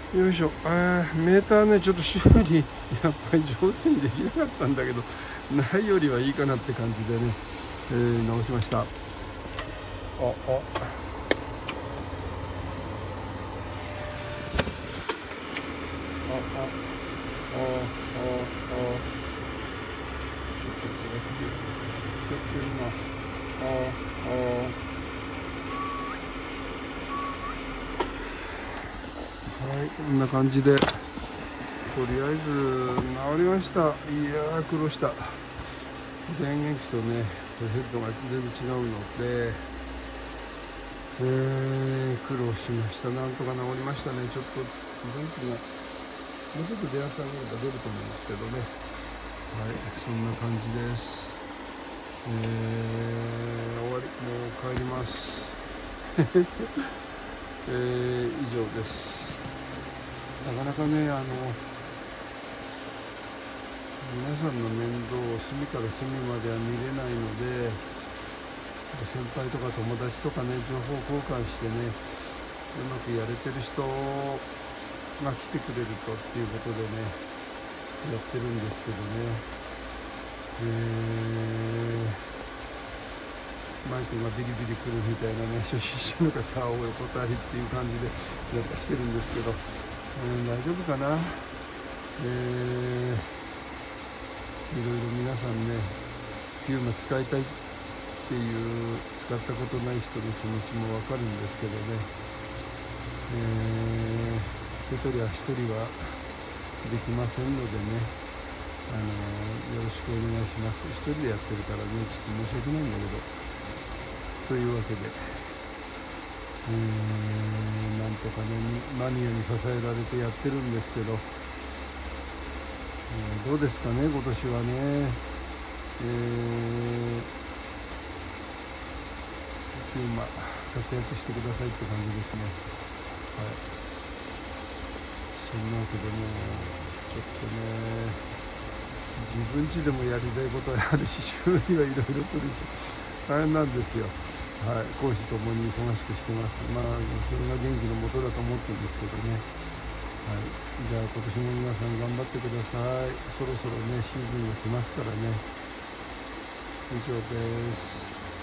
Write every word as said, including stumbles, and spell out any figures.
よいしょ。あーメーターね、ちょっと修理やっぱり上手にできなかったんだけど、ないよりはいいかなって感じでね、えー直しました。あああああああちょっとこれちょっと今ああはい、こんな感じでとりあえず治りました。いやー苦労した。電源機とねヘッドが全然違うので、えー、苦労しました。なんとか治りましたね。ちょっと電気がもうちょっと電圧上げれば出ると思うんですけどね。はい、そんな感じです。えー、終わり、もう帰ります。えー、以上です。なかなかね、あの皆さんの面倒を隅から隅までは見れないので、先輩とか友達とかね、情報交換してね、うまくやれてる人が来てくれるとっていうことでね、やってるんですけどね。えーマイクがビリビリくるみたいなね、初心者の方はお断りっていう感じでやってきてるんですけど、えー、大丈夫かな。えー、いろいろ皆さんね、ピューマ使いたいっていう使ったことない人の気持ちもわかるんですけどね、えー、手取りは一人はできませんのでね、あのー、よろしくお願いします。一人でやってるからね、ちょっと申し訳ないんだけど。というわけで、えー、なんとかね、マニアに支えられてやってるんですけど、えー、どうですかね、今年はね、えー、ピューマ活躍してくださいって感じですね。はい。そんなわけでもう、ちょっとね、自分家でもやりたいことはあるし、修理はいろいろ来るし、大変なんですよ。はい、講師ともに忙しくしてます。まあ、それが元気のもとだと思ってるんですけどね。はい、じゃあ今年も皆さん頑張ってください。そろそろね、シーズンが来ますからね。以上です。